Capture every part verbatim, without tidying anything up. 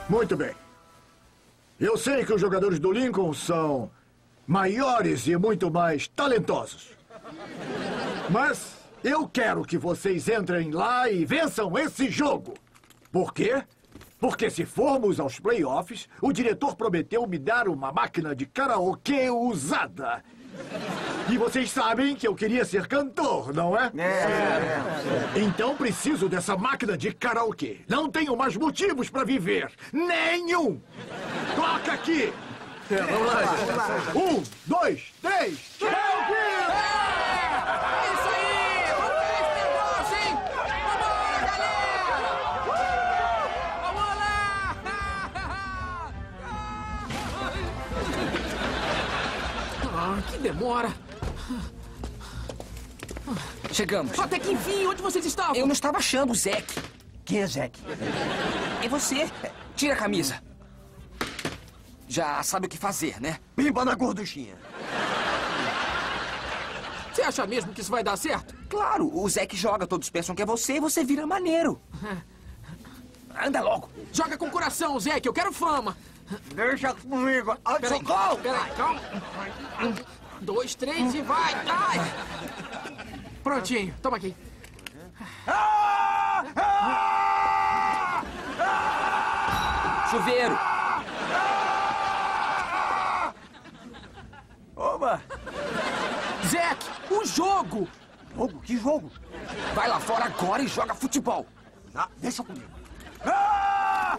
Muito bem. Eu sei que os jogadores do Lincoln são maiores e muito mais talentosos. Mas eu quero que vocês entrem lá e vençam esse jogo. Por quê? Porque se formos aos playoffs, o diretor prometeu me dar uma máquina de karaokê usada. E vocês sabem que eu queria ser cantor, não é? É, é, é. Então preciso dessa máquina de karaokê. Não tenho mais motivos para viver. Nenhum! Toca aqui! É, vamos lá, vamos lá. Um, dois, três, karaokê! Isso aí! Vamos ver esse negócio, hein? Vamos, galera! Vamos lá! Ah, que demora! Chegamos. Até que enfim, onde vocês estavam? Eu não estava achando o Zeke. Quem é Zeke? É você. Tira a camisa. Já sabe o que fazer, né? Pimba na gorduchinha. Você acha mesmo que isso vai dar certo? Claro, o Zeke joga, todos pensam que é você e você vira maneiro. Anda logo. Joga com coração, Zé, que eu quero fama. Deixa comigo. Ai, Peraí, socorro! peraí, calma. Um, dois, três e vai. Ai. Prontinho, toma aqui. Chuveiro. Oba! Zeke, o jogo! Jogo? Que jogo? Vai lá fora agora e joga futebol. Ah, deixa comigo. Ah!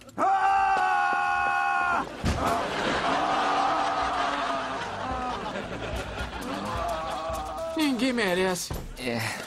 Ah! Ninguém merece. É.